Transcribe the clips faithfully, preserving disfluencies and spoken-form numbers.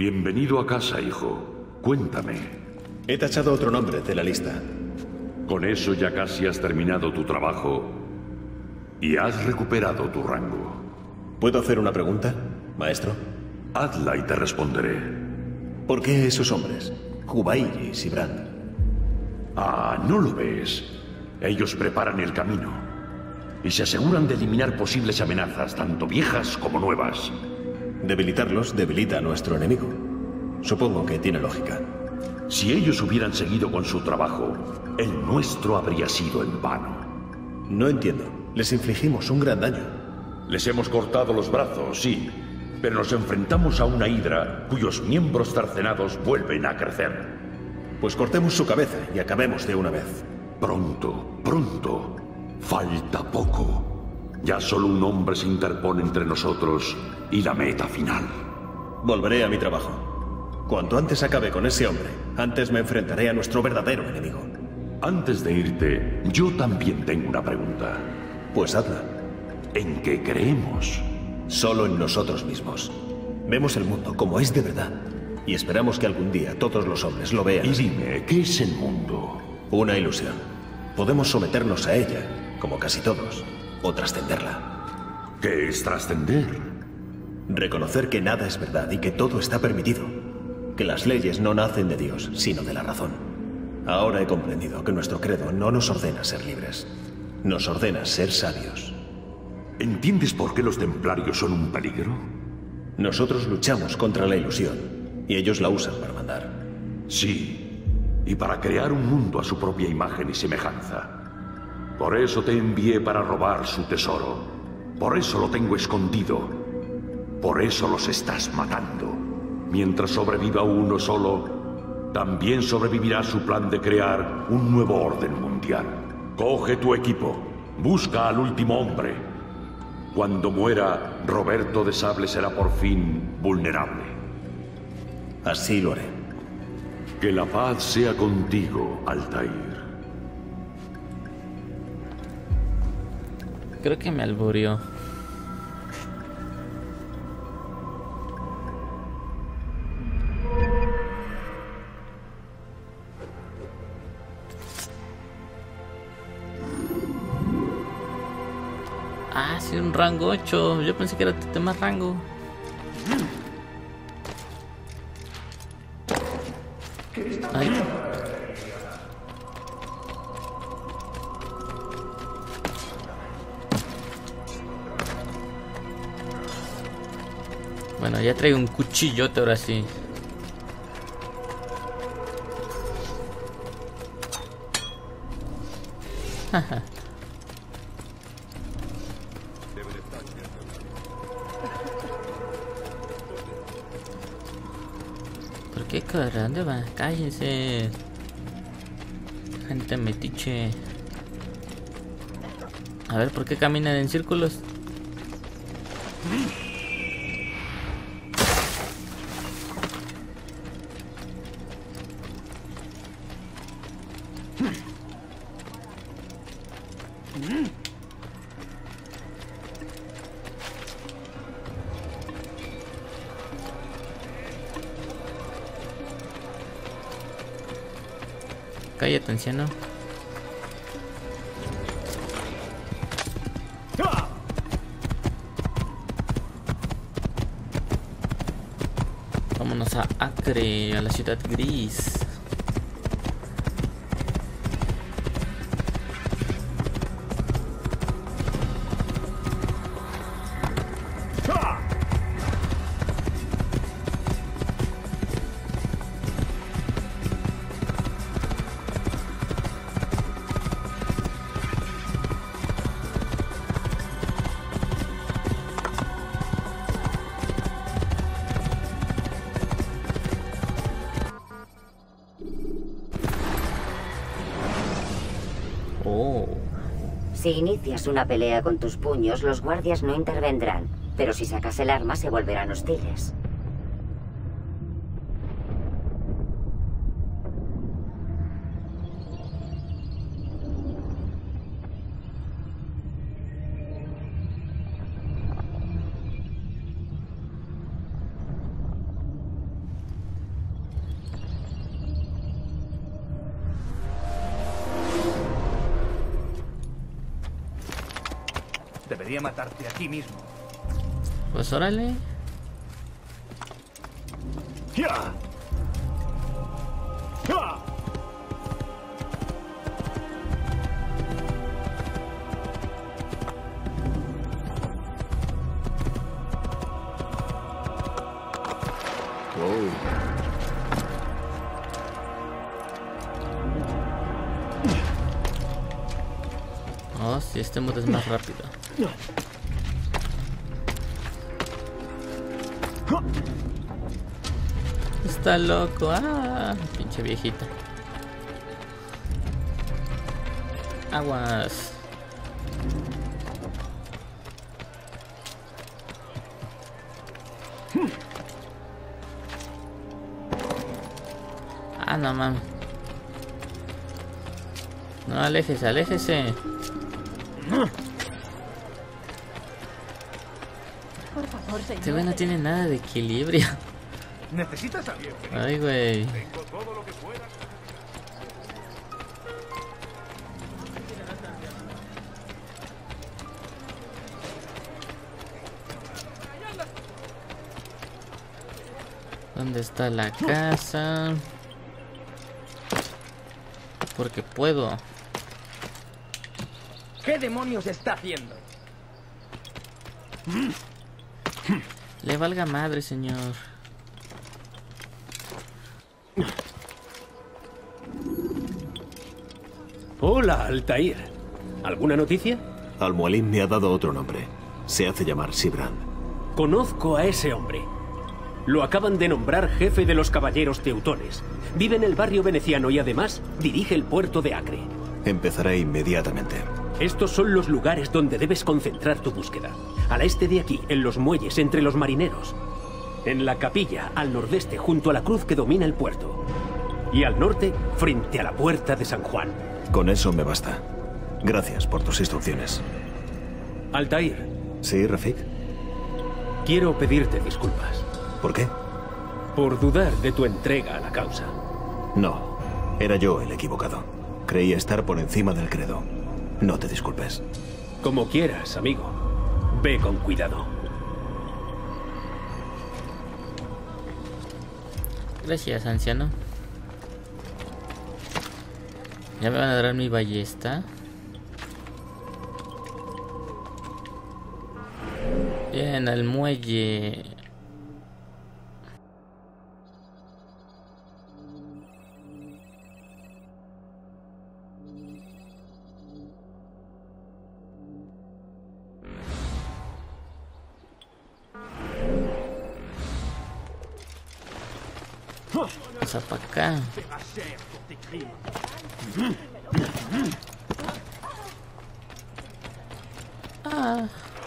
Bienvenido a casa, hijo. Cuéntame. He tachado otro nombre de la lista. Con eso ya casi has terminado tu trabajo y has recuperado tu rango. ¿Puedo hacer una pregunta, maestro? Hazla y te responderé. ¿Por qué esos hombres? Jubail y Sibrand. Ah, ¿no lo ves? Ellos preparan el camino y se aseguran de eliminar posibles amenazas, tanto viejas como nuevas. Debilitarlos debilita a nuestro enemigo. Supongo que tiene lógica. Si ellos hubieran seguido con su trabajo, el nuestro habría sido en vano. No entiendo. Les infligimos un gran daño. Les hemos cortado los brazos, sí, pero nos enfrentamos a una hidra cuyos miembros cercenados vuelven a crecer. Pues cortemos su cabeza y acabemos de una vez. Pronto, pronto. Falta poco. Ya solo un hombre se interpone entre nosotros y la meta final. Volveré a mi trabajo. Cuanto antes acabe con ese hombre, antes me enfrentaré a nuestro verdadero enemigo. Antes de irte, yo también tengo una pregunta. Pues hazla. ¿En qué creemos? Solo en nosotros mismos. Vemos el mundo como es de verdad. Y esperamos que algún día todos los hombres lo vean. Y dime, ¿qué es el mundo? Una ilusión. Podemos someternos a ella, como casi todos, o trascenderla. ¿Qué es trascender? Reconocer que nada es verdad y que todo está permitido. Que las leyes no nacen de Dios, sino de la razón. Ahora he comprendido que nuestro credo no nos ordena ser libres. Nos ordena ser sabios. ¿Entiendes por qué los templarios son un peligro? Nosotros luchamos contra la ilusión. Y ellos la usan para mandar. Sí, y para crear un mundo a su propia imagen y semejanza. Por eso te envié para robar su tesoro. Por eso lo tengo escondido. Por eso los estás matando. Mientras sobreviva uno solo, también sobrevivirá su plan de crear un nuevo orden mundial. Coge tu equipo, busca al último hombre. Cuando muera, Roberto de Sable será por fin vulnerable. Así lo haré. Que la paz sea contigo, Altair. Creo que me alburió. Ah, sí, un rango ocho. Yo pensé que era de más rango. Ay. Bueno, ya traigo un cuchillote ahora sí. Jaja. ¿Por qué corre? ¿Dónde va? Cállense. Gente metiche. A ver, ¿por qué caminan en círculos? Cállate, anciano. Vámonos a Acre, a la ciudad gris. Oh. Si inicias una pelea con tus puños, los guardias no intervendrán. Pero si sacas el arma, se volverán hostiles. Debería matarte aquí mismo. Pues órale. ¡Ya! ¡Ja! Oh, si este modo es más rápido. Está loco. Ah, pinche viejita. Aguas. Ah, no mames. No, aléjese, aléjese. Por favor, señor. Este güey no tiene nada de equilibrio. ¿Necesitas a alguien? Ay, güey. Tengo todo lo que pueda. ¿Dónde está la casa? Porque puedo. ¿Qué demonios está haciendo? Le valga madre, señor. Hola, Altair. ¿Alguna noticia? Al-Mualim me ha dado otro nombre. Se hace llamar Sibrand. Conozco a ese hombre. Lo acaban de nombrar jefe de los caballeros teutones. Vive en el barrio veneciano y además dirige el puerto de Acre. Empezaré inmediatamente. Estos son los lugares donde debes concentrar tu búsqueda. Al este de aquí, en los muelles, entre los marineros. En la capilla, al nordeste, junto a la cruz que domina el puerto. Y al norte, frente a la puerta de San Juan. Con eso me basta. Gracias por tus instrucciones. Altair. ¿Sí, Rafik? Quiero pedirte disculpas. ¿Por qué? Por dudar de tu entrega a la causa. No, era yo el equivocado. Creía estar por encima del credo. No te disculpes. Como quieras, amigo. Ve con cuidado. Gracias, anciano. Ya me van a dar mi ballesta. Bien, al muelle. Pasa para acá. Ah.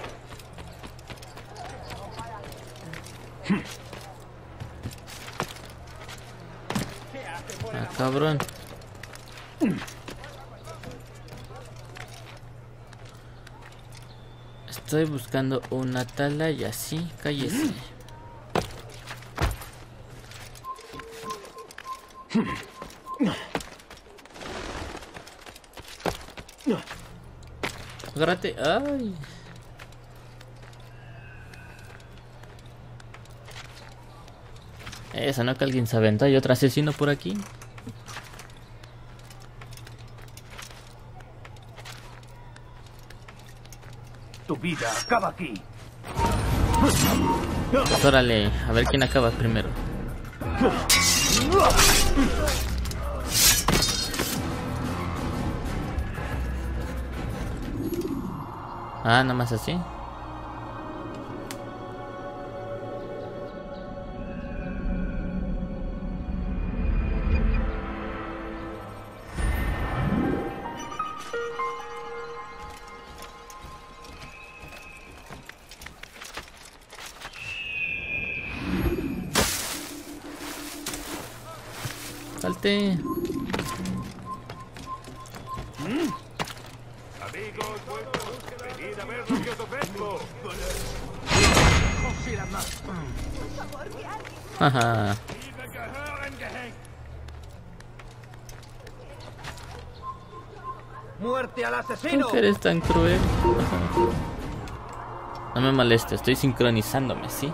Ah, cabrón. Estoy buscando una atalaya, sí, cállese. Agárrate, ay. Esa, no, que alguien se aventó. Hay otro asesino por aquí. Tu vida acaba aquí. Pues órale, a ver quién acaba primero. Ah, nada más así. Salte. Amigos, venid a ver lo que os ofrezco. Ajá. ¡Muerte al ¿Por asesino! qué eres tan cruel? No me moleste, estoy sincronizándome, ¿sí?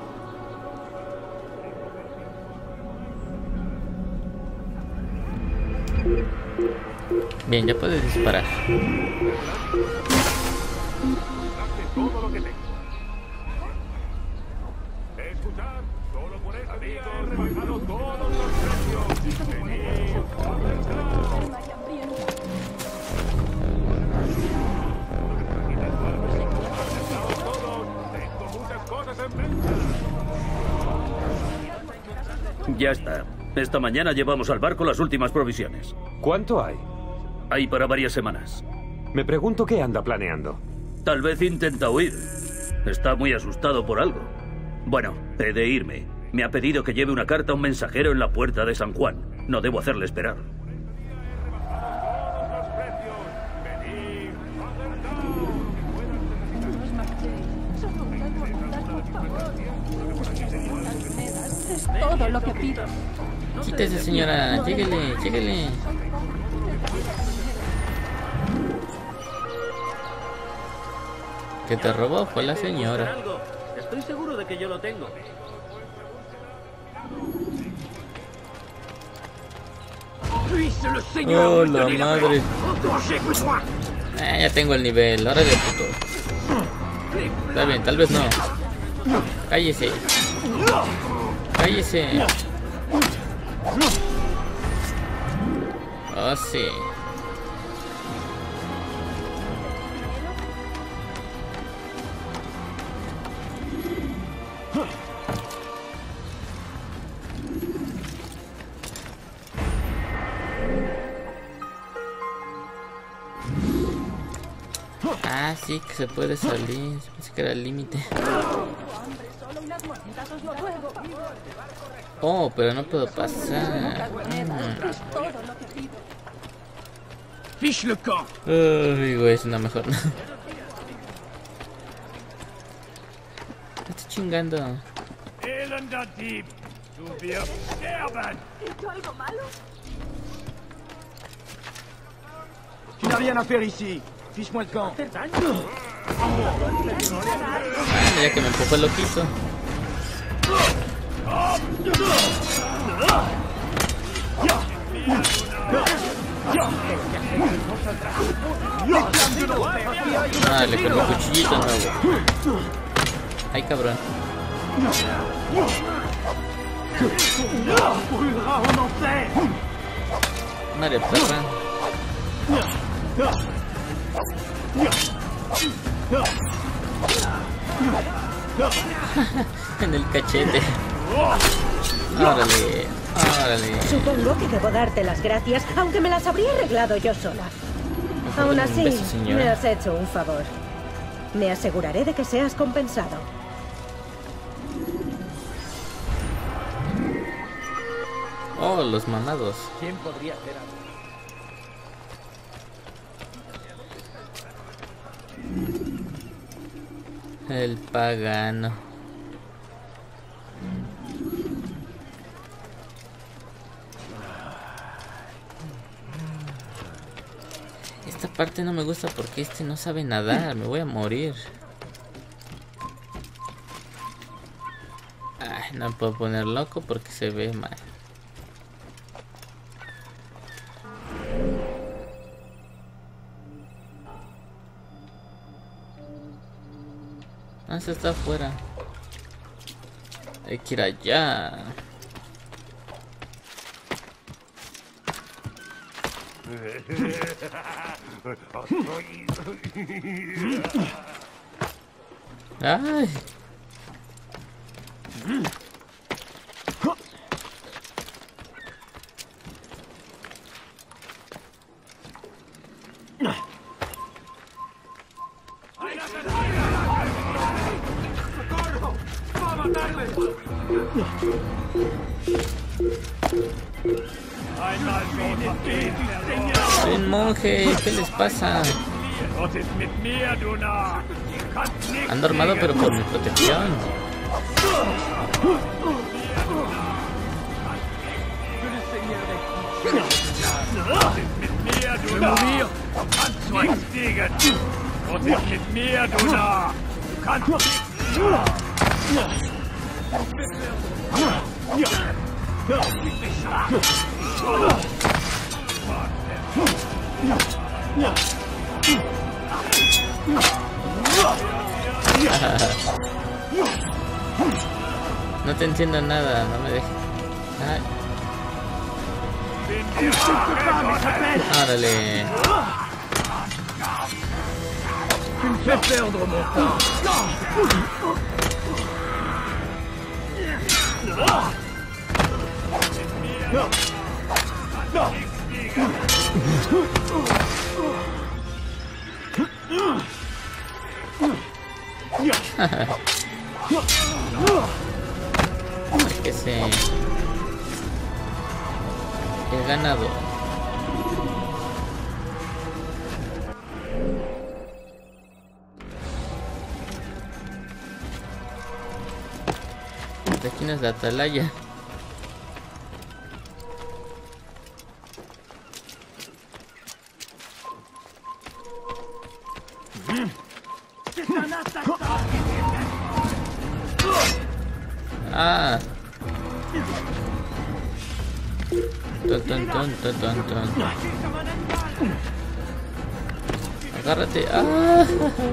Bien, ya puedes disparar. Todo lo que tengo. Escuchar, solo por eso había rebajado todos los precios. Venid, tengo muchas cosas en venta. Ya está. Esta mañana llevamos al barco las últimas provisiones. ¿Cuánto hay? Hay para varias semanas. Me pregunto qué anda planeando. Tal vez intenta huir. Está muy asustado por algo. Bueno, he de irme. Me ha pedido que lleve una carta a un mensajero en la puerta de San Juan. No debo hacerle esperar. Todo lo que pido. Quítese, señora. Lléguele, lléguele. Que te robó fue la señora. Estoy seguro de que yo lo tengo. Oh, la madre. Ah, ya tengo el nivel. Ahora de puto. Está bien, tal vez no. Cállese. Cállese. Oh, sí. Ah, sí, que se puede salir. Pensé que era el límite. Oh, pero no puedo pasar. Uy, güey, es una mejor. Me estoy chingando. ¿Algo malo? Tu n'as rien à faire ici. Fiche-moi le camp. Ah, mira que me empujó el loquito. Dale, con mi cuchillito nuevo. Ay, cabrón. Madre perra. En el cachete. Órale, órale. Supongo que debo darte las gracias, aunque me las habría arreglado yo sola. Aún así, beso, me has hecho un favor. Me aseguraré de que seas compensado. Oh, los mamados. ¿Quién podría hacer algo? El pagano. Esta parte no me gusta porque este no sabe nadar. Me voy a morir. Ay, no puedo poner loco porque se ve mal. Ah, se está afuera. Hay que ir allá. Ay. Soy un monje, ¿qué les pasa? Ando armado pero por mi protección. No te entiendo nada, no me dejes. Ay. Órale. Que se... He ganado. ¿De aquí no es la atalaya? Ah. Ton, ton, ton, ton, ton, ton. Agárrate. Ah.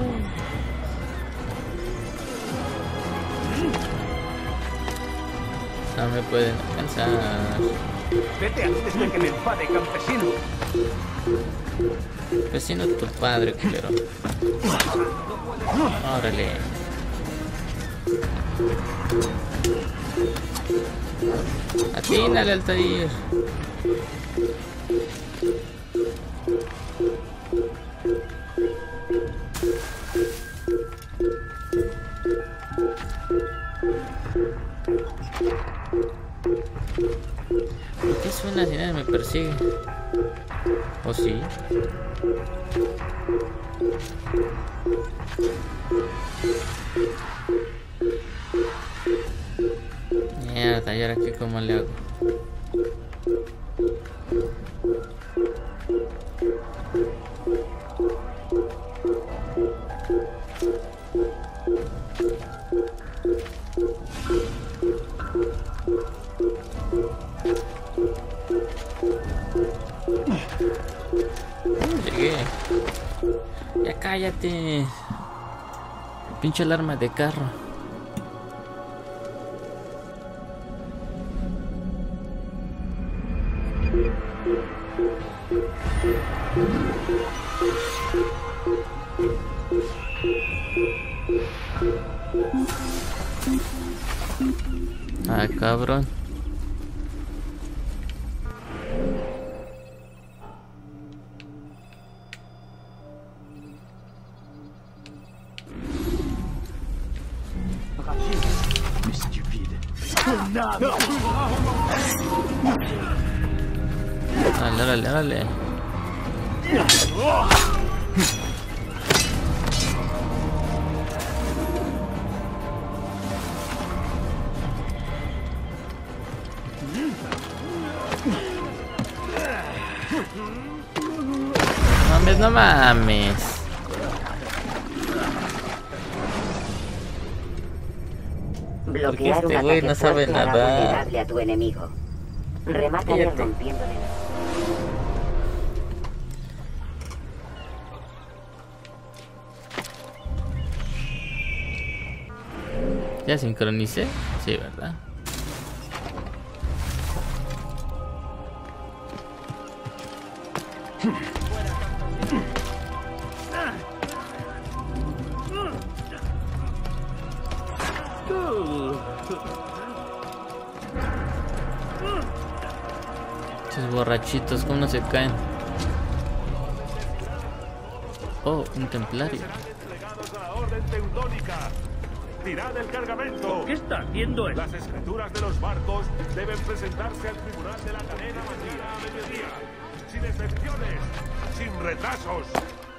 No me pueden alcanzar. Vete antes de que me enfade, campesino. Campesino es tu padre, culero. Órale. Atínale, Altair. ¿Por qué suena si nadie me persigue? ¿O sí? Mierda, ¿y ahora qué? ¿Cómo le hago? Llegué. Ya cállate. Pinche alarma de carro. Ah, cabrón. Dale, dale, dale. Mames, no mames. Bloquear este un güey ataque no sabe fuerte hará nadar. vulnerable a tu enemigo. Remátale Fíjate. rompiéndole. ¿Ya sincronicé? Sí, ¿verdad? Esos borrachitos, ¿cómo no se caen? Oh, un templario. Entregados a la orden teutónica. Tirad el cargamento. ¿Qué está haciendo él? Las escrituras de los barcos deben presentarse al tribunal de la cadena mañana a mediodía. Sin excepciones, sin retrasos.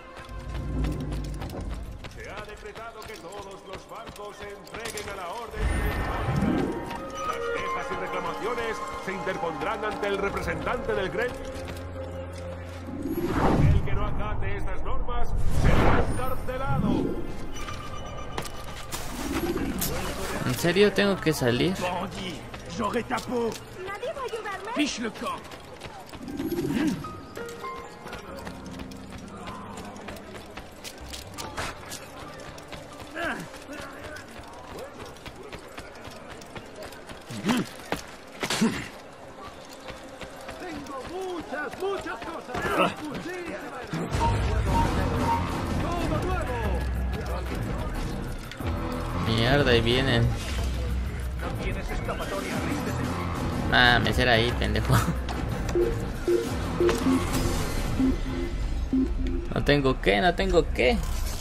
Se ha decretado que todos los barcos se entreguen a la orden teutónica. Las quejas y reclamaciones se interpondrán ante el representante del gremio. El que no acate estas normas será encarcelado. ¿En serio tengo que salir? J'aurai ta peau. ¿Nadie va a ayudarme? Fiche le camp. Tengo muchas, muchas cosas. Todo nuevo. Mierda, ahí vienen. No tienes escapatoria, ríndete. Ah, me será ahí, pendejo. No tengo qué, no tengo qué.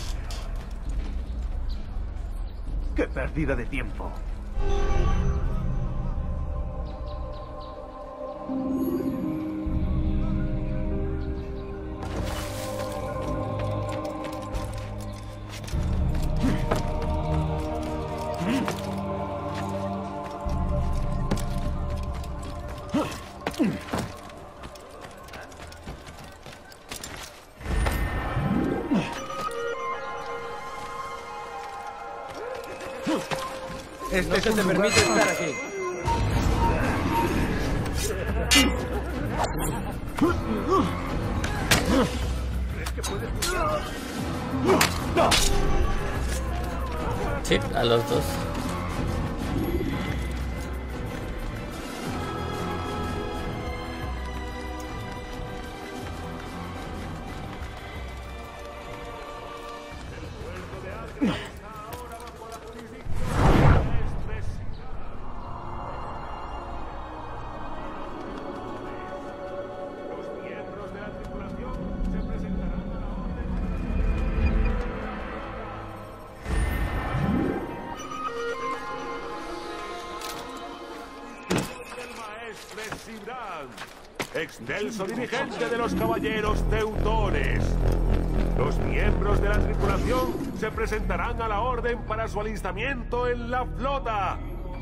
Qué pérdida de tiempo. Este se te permite estar aquí. Sí, a los dos. Excelso dirigente de los caballeros teutones. Los miembros de la tripulación se presentarán a la orden para su alistamiento en la flota.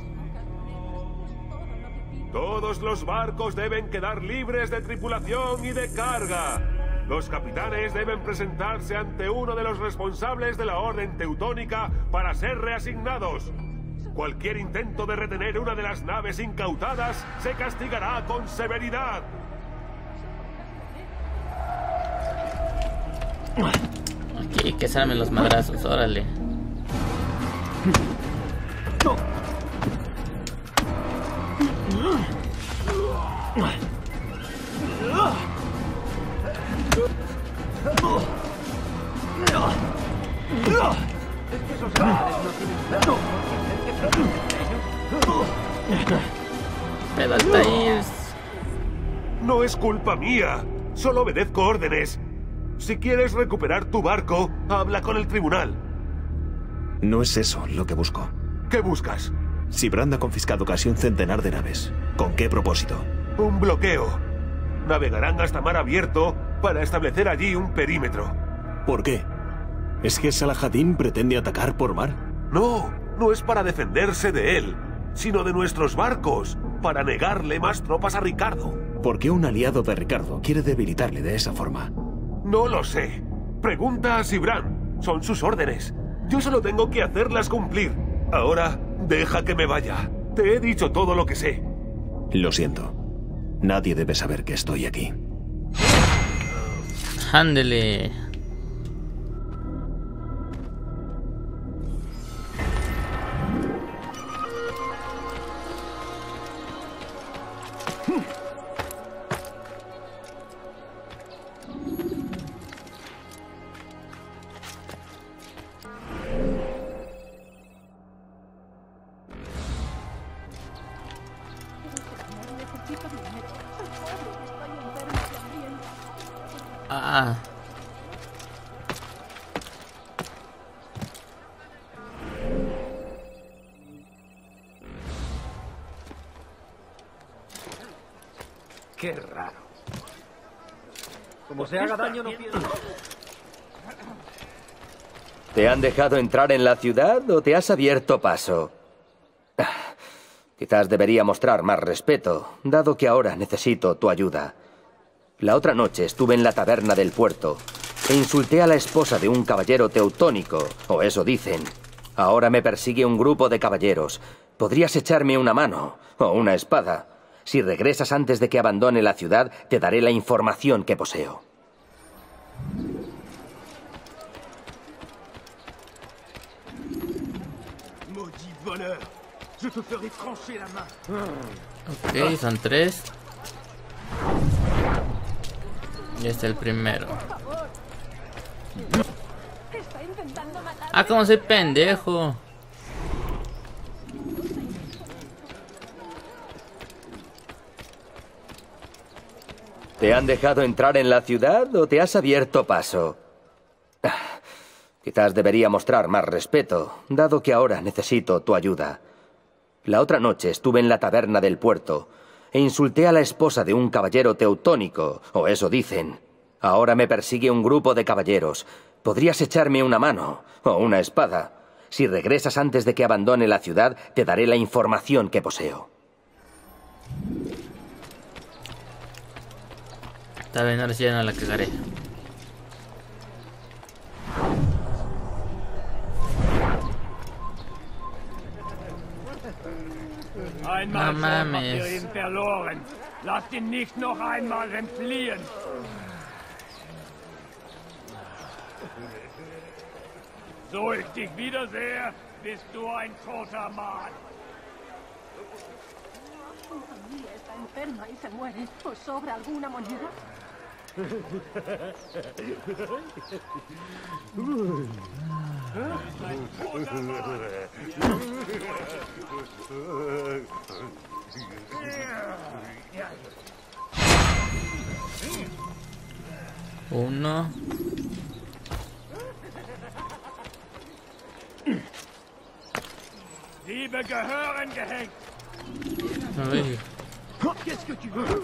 Todos los barcos deben quedar libres de tripulación y de carga. Los capitanes deben presentarse ante uno de los responsables de la orden teutónica para ser reasignados. Cualquier intento de retener una de las naves incautadas se castigará con severidad. Aquí, que se armen los madrazos, órale. Pedaltaírs. No es culpa mía. Solo obedezco órdenes. Si quieres recuperar tu barco, habla con el tribunal. No es eso lo que busco. ¿Qué buscas? Sibrand ha confiscado casi un centenar de naves. ¿Con qué propósito? Un bloqueo. Navegarán hasta mar abierto para establecer allí un perímetro. ¿Por qué? ¿Es que Salahadin pretende atacar por mar? No, no es para defenderse de él, sino de nuestros barcos, para negarle más tropas a Ricardo. ¿Por qué un aliado de Ricardo quiere debilitarle de esa forma? No lo sé. Pregunta a Sibrand. Son sus órdenes. Yo solo tengo que hacerlas cumplir. Ahora, deja que me vaya. Te he dicho todo lo que sé. Lo siento. Nadie debe saber que estoy aquí. Ándele. Ah. Qué raro. Como se haga daño, no pierdo. ¿Te han dejado entrar en la ciudad o te has abierto paso? Ah, quizás debería mostrar más respeto, dado que ahora necesito tu ayuda. La otra noche estuve en la taberna del puerto e insulté a la esposa de un caballero teutónico, o eso dicen. Ahora me persigue un grupo de caballeros. Podrías echarme una mano o una espada. Si regresas antes de que abandone la ciudad, te daré la información que poseo. Ok, son tres. Y este es el primero. Ah, como soy pendejo. ¿Te han dejado entrar en la ciudad o te has abierto paso? Quizás debería mostrar más respeto, dado que ahora necesito tu ayuda. La otra noche estuve en la taberna del puerto e insulté a la esposa de un caballero teutónico, o eso dicen. Ahora me persigue un grupo de caballeros. Podrías echarme una mano o una espada. Si regresas antes de que abandone la ciudad, te daré la información que poseo. Está bien, ahora sí ya no la cagaré. Einmal No schon habt mames. ihr ihn verloren. Lasst ihn nicht noch einmal entfliehen. So ich dich wiedersehe, bist du ein toter Mann. Su familia está enferma y se muere. ¿Os sobra alguna moneda? Uno. Liebe gehören gehängt. Ay. Qu'est-ce que tu veux?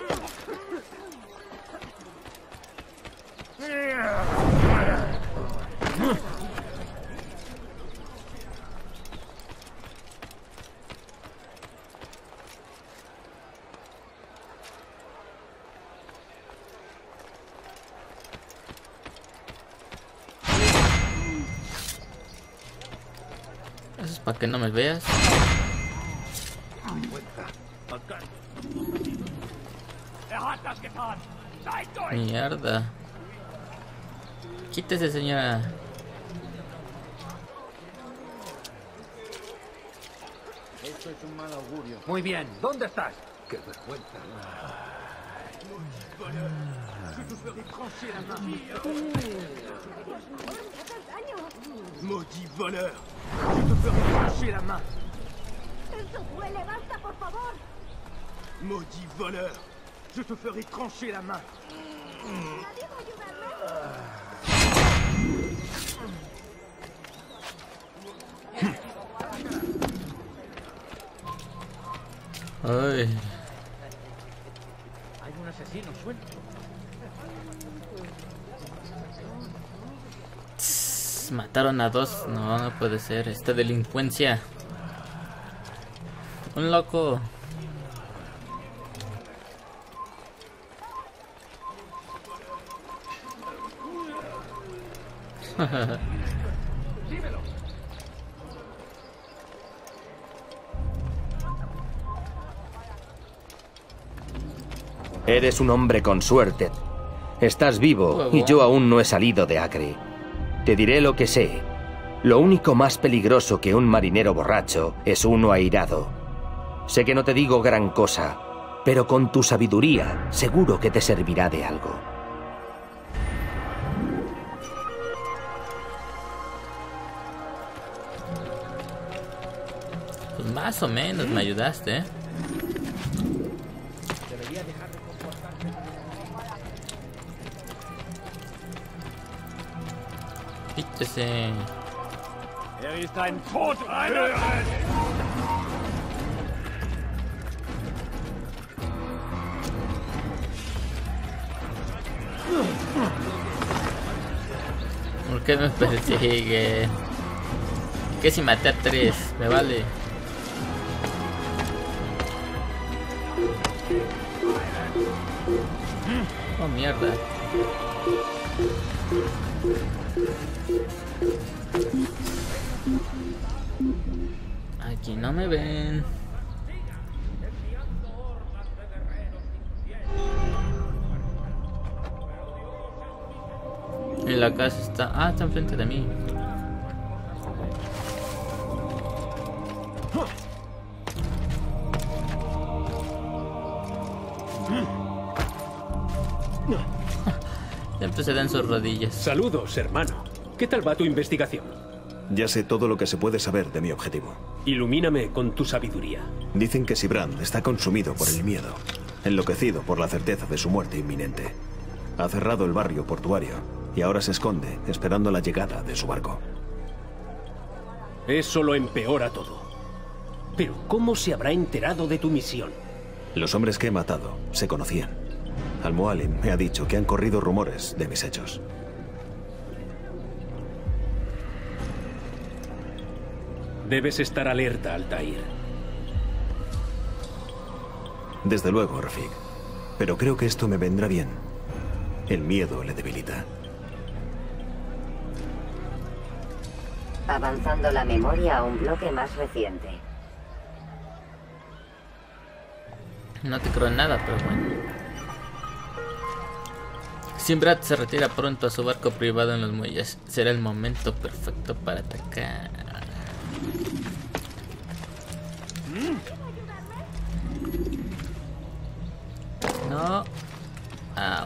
Eso es para que no me veas. Er hat das getan. Seid durch! Mierda. Quítese, señora. Esto es un mal augurio. Muy bien, ¿dónde estás? ¡Qué vergüenza! Maudit voleur! Je te ferai trancher la main! ¡Eso duele! ¡Basta, por favor! Maudit voleur! Je te ferai trancher la main! Ay. Hay un asesino suelto. Tss, mataron a dos. No, no puede ser. Esta delincuencia. Un loco. Eres un hombre con suerte. Estás vivo y yo aún no he salido de Acre. Te diré lo que sé. Lo único más peligroso que un marinero borracho es uno airado. Sé que no te digo gran cosa, pero con tu sabiduría seguro que te servirá de algo. Pues más o menos me ayudaste, ¿eh? Quítese. Er ist ein Todbrenner! ¿Por qué me persigue? ¿Qué si maté a tres? Me vale. Oh, mierda. no me ven. En la casa está... Ah, está enfrente de mí. Siempre se dan sus rodillas. Saludos, hermano. ¿Qué tal va tu investigación? Ya sé todo lo que se puede saber de mi objetivo. Ilumíname con tu sabiduría. Dicen que Sibrand está consumido por el miedo, enloquecido por la certeza de su muerte inminente. Ha cerrado el barrio portuario y ahora se esconde, esperando la llegada de su barco. Eso lo empeora todo. Pero ¿cómo se habrá enterado de tu misión? Los hombres que he matado se conocían. Al-Mualim me ha dicho que han corrido rumores de mis hechos. Debes estar alerta, Altair. Desde luego, Rafik. Pero creo que esto me vendrá bien. El miedo le debilita. Avanzando la memoria a un bloque más reciente. No te creo en nada, pero bueno. Simbrat se retira pronto a su barco privado en los muelles. Será el momento perfecto para atacar. No. Au.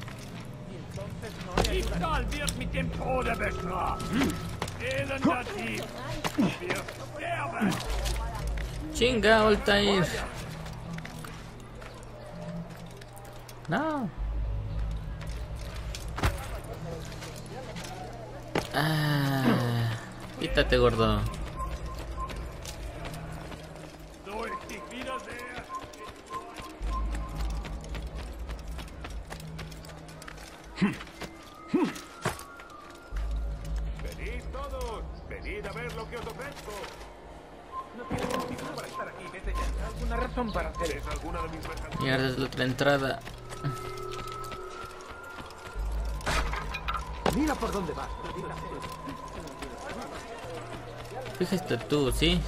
Chinga, Altair. No. Ah, quítate, gordo. Venid todos, venid a ver lo que os ofrezco. No tienes motivo para estar aquí, vete ya. ¿Alguna razón para hacer eso? ¿Alguna de mis mercancías? Mierda, es la otra entrada. Mira por dónde vas. Fíjate tú, ¿sí?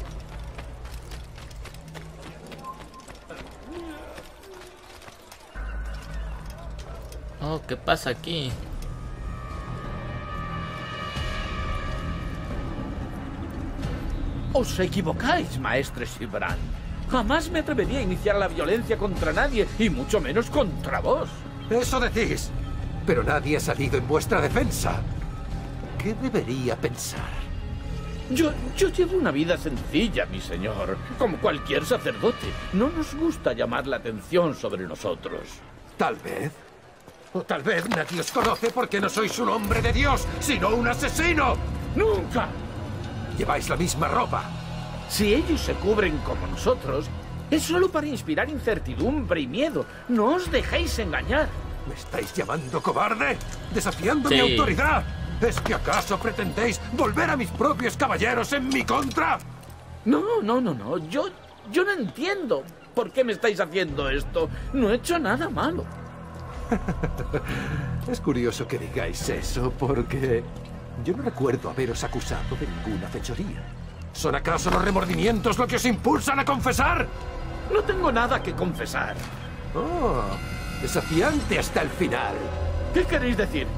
Oh, ¿qué pasa aquí? Os equivocáis, maestre Sibrand. Jamás me atrevería a iniciar la violencia contra nadie, y mucho menos contra vos. Eso decís. Pero nadie ha salido en vuestra defensa. ¿Qué debería pensar? Yo, yo llevo una vida sencilla, mi señor, como cualquier sacerdote. No nos gusta llamar la atención sobre nosotros. Tal vez. O tal vez nadie os conoce porque no sois un hombre de Dios, sino un asesino. ¡Nunca! Lleváis la misma ropa. Si ellos se cubren como nosotros, es solo para inspirar incertidumbre y miedo. No os dejéis engañar. ¿Me estáis llamando cobarde? ¿Desafiando Sí. mi autoridad? ¿Es que acaso pretendéis volver a mis propios caballeros en mi contra? No, no, no, no. Yo, yo no entiendo por qué me estáis haciendo esto. No he hecho nada malo. Es curioso que digáis eso, porque yo no recuerdo haberos acusado de ninguna fechoría. ¿Son acaso los remordimientos lo que os impulsan a confesar? No tengo nada que confesar. Oh, desafiante hasta el final. ¿Qué queréis decir?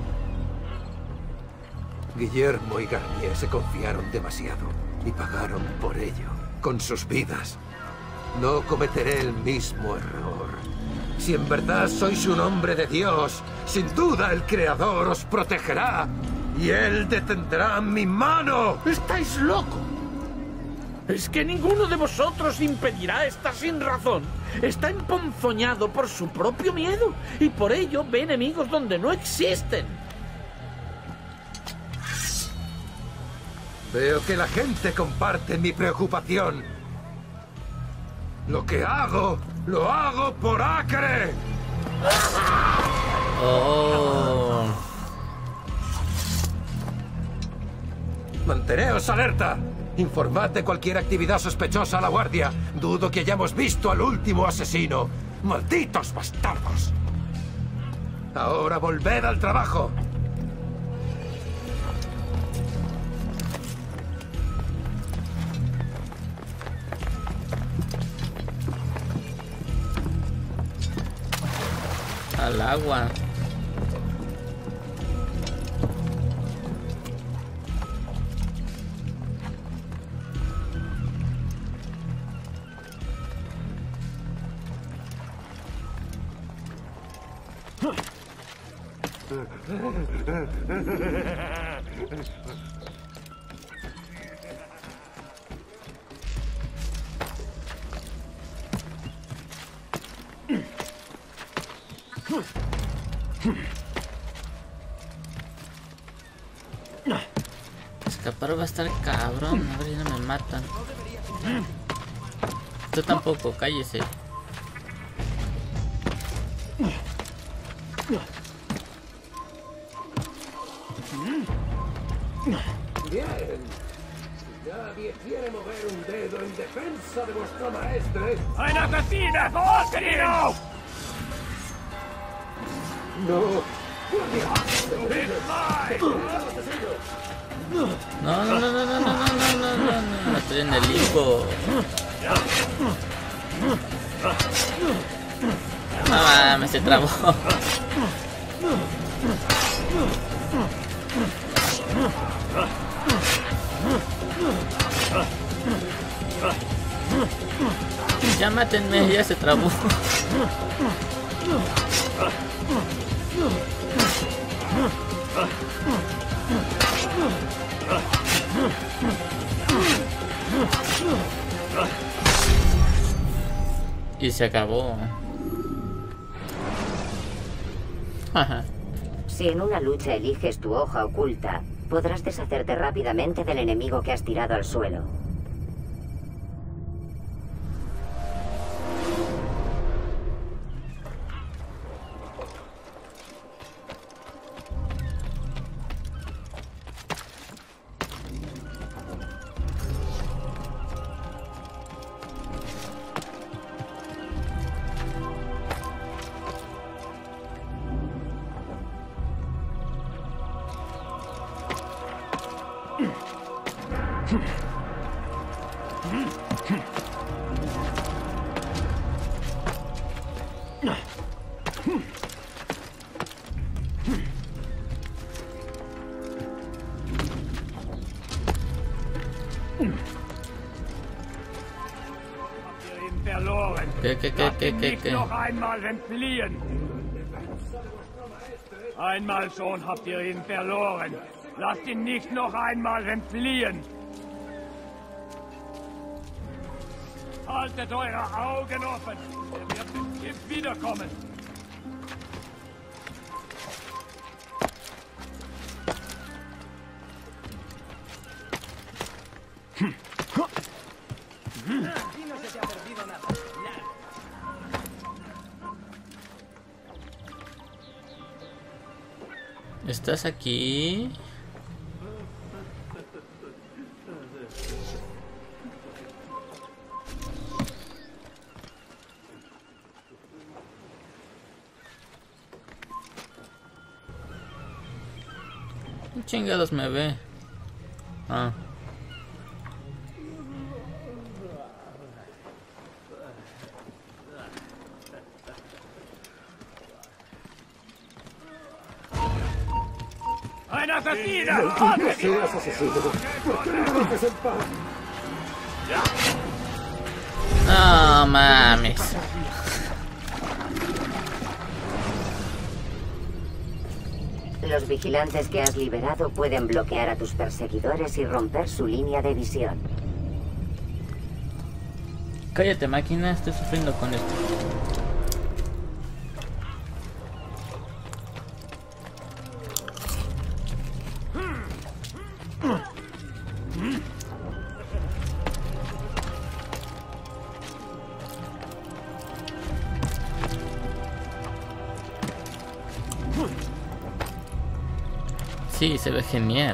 Guillermo y Garnier se confiaron demasiado y pagaron por ello, con sus vidas. No cometeré el mismo error. Si en verdad sois un hombre de Dios, sin duda el Creador os protegerá y Él detendrá mi mano. ¡Estáis loco! Es que ninguno de vosotros impedirá esta sin razón. Está emponzoñado por su propio miedo y por ello ve enemigos donde no existen. Veo que la gente comparte mi preocupación. Lo que hago, lo hago por Acre. Oh. Manteneos alerta. Informad de cualquier actividad sospechosa a la guardia. Dudo que hayamos visto al último asesino. ¡Malditos bastardos! Ahora volved al trabajo. al agua. Escapar va a estar cabrón, a ver si no me matan. Tú tampoco, cállese. Bien. Nadie quiere mover un dedo en defensa de vuestro maestre. ¡Ein asesino! ¡Verfolgt! No. No, no, no, no, no, no, no, no, no, no, estoy en el limbo. Ah, me se trabó. Ya mátenme, ya se trabó. Y se acabó. Ajá. Si en una lucha eliges tu hoja oculta, podrás deshacerte rápidamente del enemigo que has tirado al suelo. ¿Qué, qué, qué, qué, qué, qué? Noch einmal entfliehen. Einmal schon habt ihr ihn verloren. Lasst ihn nicht noch einmal entfliehen. Haltet eure Augen offen. Er wird bestimmt wiederkommen. Aquí no se te ha perdido nada. ¿Estás aquí? ¿Qué chingados me ve? Ah. ¡Ein asesino! ¡No seas asesino! ¿Por qué no me dejas en paz? No mames. Los vigilantes que has liberado pueden bloquear a tus perseguidores y romper su línea de visión. Cállate, máquina, estoy sufriendo con esto. Sí, se ve genial.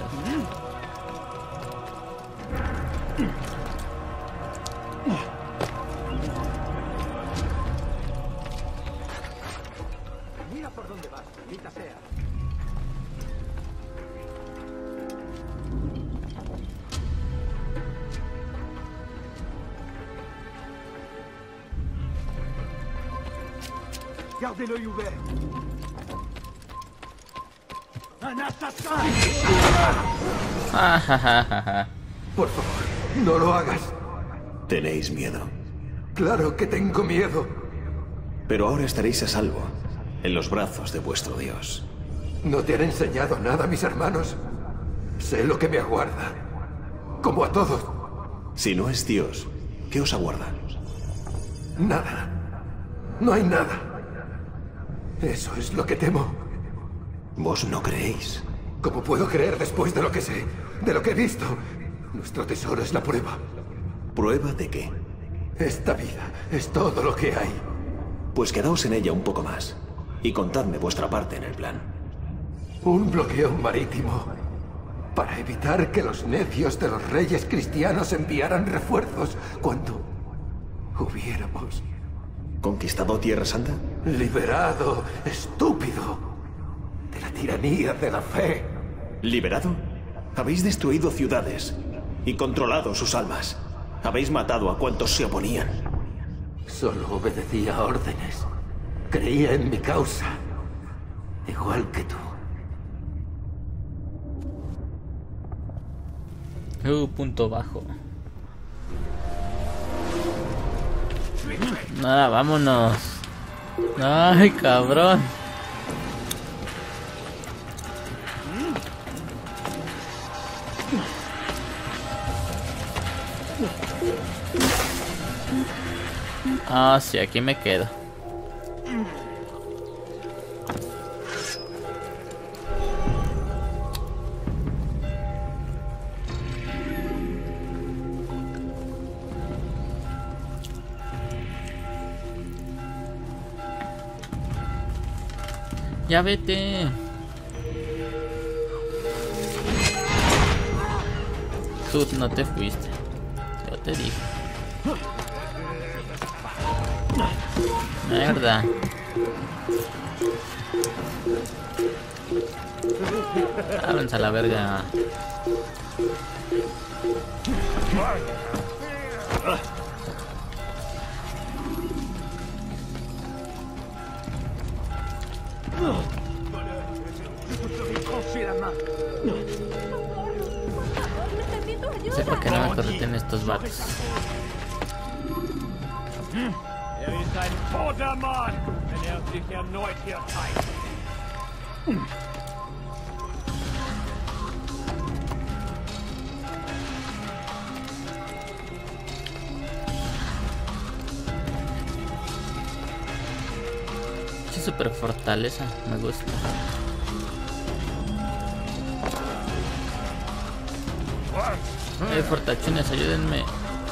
Mira por dónde vas, maldita sea. Gardez l'œil ouvert. Un assassin. Por favor, no lo hagas. ¿Tenéis miedo? Claro que tengo miedo. Pero ahora estaréis a salvo, en los brazos de vuestro Dios. ¿No te han enseñado nada, mis hermanos? Sé lo que me aguarda. Como a todos. Si no es Dios, ¿qué os aguarda? Nada. No hay nada. Eso es lo que temo. ¿Vos no creéis? ¿Cómo puedo creer después de lo que sé? De lo que he visto. Nuestro tesoro es la prueba. ¿Prueba de qué? Esta vida es todo lo que hay. Pues quedaos en ella un poco más. Y contadme vuestra parte en el plan. Un bloqueo marítimo. Para evitar que los necios de los reyes cristianos enviaran refuerzos cuando hubiéramos... ¿Conquistado Tierra Santa? Liberado, estúpido, de la tiranía de la fe. ¿Liberado? Habéis destruido ciudades y controlado sus almas. Habéis matado a cuantos se oponían. Solo obedecía órdenes. Creía en mi causa. Igual que tú. Uh, punto bajo. Nada, vámonos. Ay, cabrón. Ah, sí, aquí me quedo. Ya vete. Tú no te fuiste. Yo te dije. Mierda. Ábranse a la verga. Sepa que no me correten estos vatos. Er ist ein toter Mann, wenn er sich erneut hier zeigt. Sí, super fortaleza, me gusta. Eh, fortachones, ayúdenme.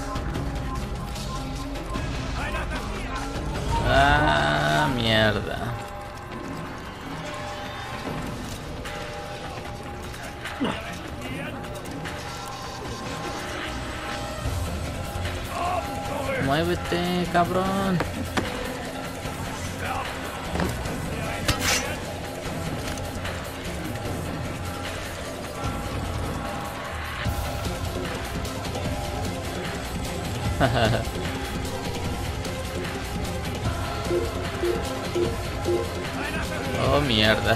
Ah, mierda. Muévete, cabrón. Oh, mierda.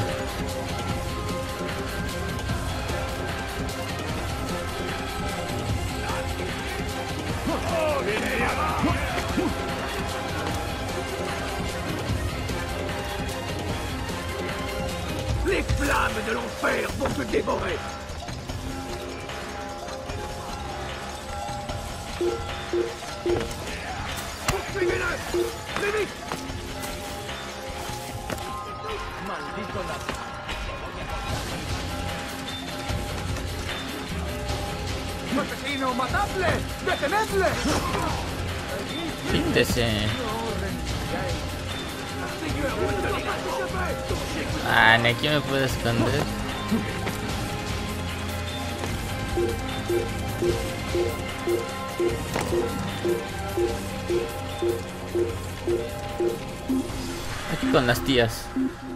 Les flammes de l'enfer vont te dévorer. Poursuivez-le! Plus vite! Maldito nazi. ¡Asesino, matadle! ¡Detenedle! Quítese. Ah, ni aquí me puedo esconder. Aquí con las tías.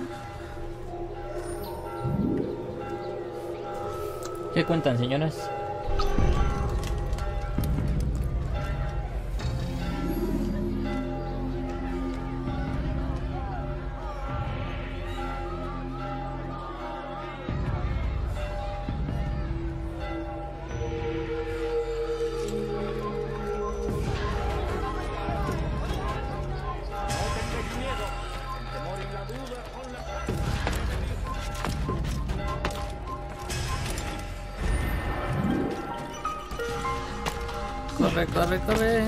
¿Qué cuentan, señoras? Corre, corre, corre.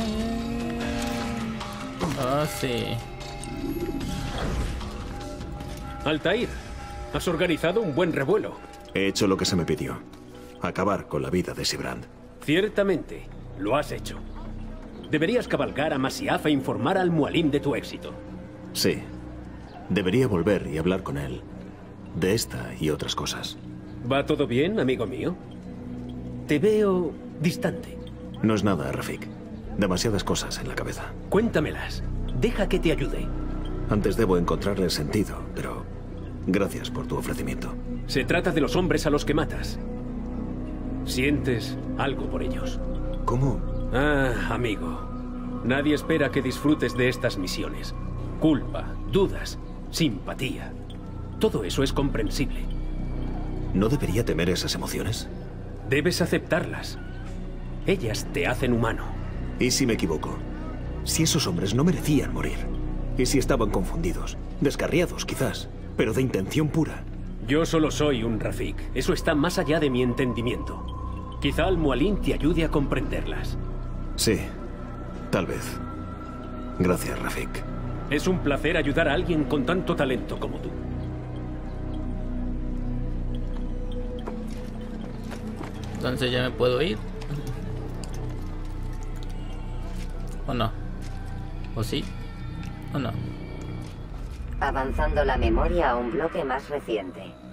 Oh, sí. Altair, has organizado un buen revuelo. He hecho lo que se me pidió. Acabar con la vida de Sibrand. Ciertamente, lo has hecho. Deberías cabalgar a Masyaf e informar al Mualim de tu éxito. Sí. Debería volver y hablar con él. De esta y otras cosas. ¿Va todo bien, amigo mío? Te veo distante. No es nada, Rafik. Demasiadas cosas en la cabeza. Cuéntamelas. Deja que te ayude. Antes debo encontrarle sentido, pero gracias por tu ofrecimiento. Se trata de los hombres a los que matas. ¿Sientes algo por ellos? ¿Cómo? Ah, amigo. Nadie espera que disfrutes de estas misiones. Culpa, dudas, simpatía. Todo eso es comprensible. ¿No debería temer esas emociones? Debes aceptarlas. Ellas te hacen humano. ¿Y si me equivoco? Si esos hombres no merecían morir. ¿Y si estaban confundidos? Descarriados, quizás. Pero de intención pura. Yo solo soy un Rafik. Eso está más allá de mi entendimiento. Quizá el Mualim te ayude a comprenderlas. Sí, tal vez. Gracias, Rafik. Es un placer ayudar a alguien con tanto talento como tú. Entonces ya me puedo ir. ¿O no? ¿O sí? ¿O no? Avanzando la memoria a un bloque más reciente.